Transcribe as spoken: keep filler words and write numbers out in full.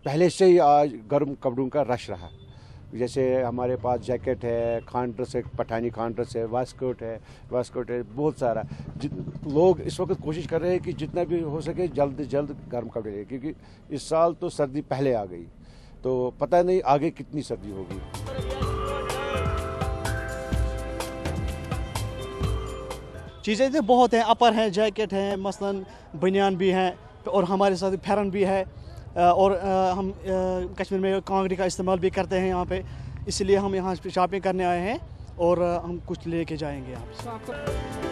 पहले से ही आज गर्म कपड़ों का रश रहा। जैसे हमारे पास जैकेट है, खान ड्रेस है, पठानी खान ड्रेस है, वास्कोट है वास्कोट है बहुत सारा। लोग इस वक्त कोशिश कर रहे हैं कि जितना भी हो सके जल्द से जल्द गर्म कपड़े लें, क्योंकि इस साल तो सर्दी पहले आ गई, तो पता नहीं आगे कितनी सर्दी होगी। चीज़ें तो बहुत हैं, अपर हैं, जैकेट हैं, मसलन बनियान भी हैं और हमारे साथ फैरन भी है। और हम कश्मीर में कांगड़ी का इस्तेमाल भी करते हैं यहाँ पे, इसलिए हम यहाँ शॉपिंग करने आए हैं और हम कुछ लेके जाएंगे यहाँ पे।